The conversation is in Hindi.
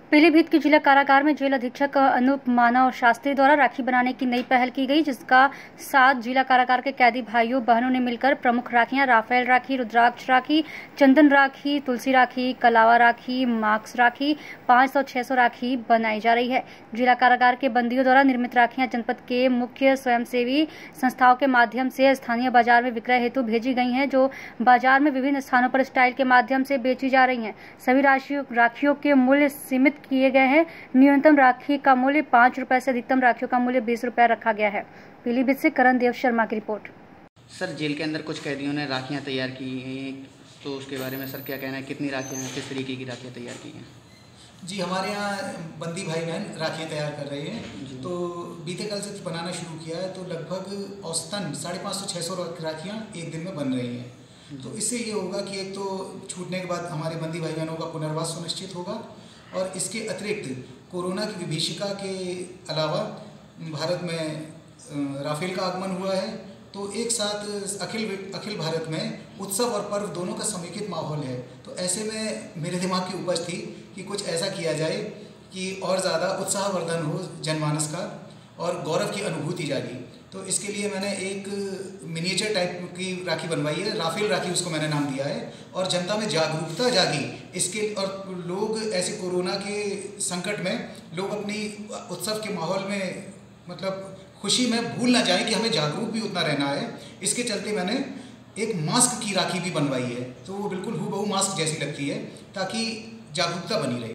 पीलीभीत के जिला कारागार में जेल अधीक्षक अनूप मानव शास्त्री द्वारा राखी बनाने की नई पहल की गई, जिसका 7 जिला कारागार के कैदी भाइयों बहनों ने मिलकर प्रमुख राखियां राफेल राखी, रुद्राक्ष राखी, चंदन राखी, तुलसी राखी, कलावा राखी, मार्क्स राखी, 500-600 राखी बनाई जा रही है। जिला कारागार के बंदियों द्वारा निर्मित राखियां जनपद के मुख्य स्वयंसेवी संस्थाओं के माध्यम से स्थानीय बाजार में विक्रय हेतु भेजी गई हैं, जो बाजार में विभिन्न स्थानों पर स्टाइल के माध्यम से बेची जा रही हैं। सभी राखियों के मूल्य सीमित किए गए हैं। न्यूनतम राखी का मूल्य 5 रुपए से अधिकतम राखियों का मूल्य 20 रुपए रखा गया है। पीलीभीत से करण देव शर्मा की रिपोर्ट। सर, जेल के अंदर कुछ कैदियों ने राखियां तैयार की हैं, तो उसके बारे में सर क्या कहना है? कितनी राखियां हैं, किस तरीके की राखियां तैयार की हैं? जी, हमारे यहाँ बंदी भाई बहन राखियाँ तैयार कर रहे हैं। तो बीते कल से बनाना शुरू किया है, तो लगभग औसतन 550-600 राखियाँ एक दिन में बन रही हैं। तो इससे ये होगा कि एक तो छूटने के बाद हमारे बंदी भाई बहनों का पुनर्वास सुनिश्चित होगा, और इसके अतिरिक्त कोरोना की विभीषिका के अलावा भारत में राफेल का आगमन हुआ है, तो एक साथ अखिल भारत में उत्सव और पर्व दोनों का समेकित माहौल है। तो ऐसे में मेरे दिमाग की उपज थी कि कुछ ऐसा किया जाए कि और ज़्यादा उत्साहवर्धन हो जनमानस का और गौरव की अनुभूति जागी। तो इसके लिए मैंने एक मिनिएचर टाइप की राखी बनवाई है, राफेल राखी उसको मैंने नाम दिया है, और जनता में जागरूकता जागी इसके, और लोग ऐसे कोरोना के संकट में लोग अपनी उत्सव के माहौल में मतलब खुशी में भूल ना जाए कि हमें जागरूक भी उतना रहना है। इसके चलते मैंने एक मास्क की राखी भी बनवाई है, तो वो बिल्कुल हूबहू मास्क जैसी लगती है, ताकि जागरूकता बनी रहे।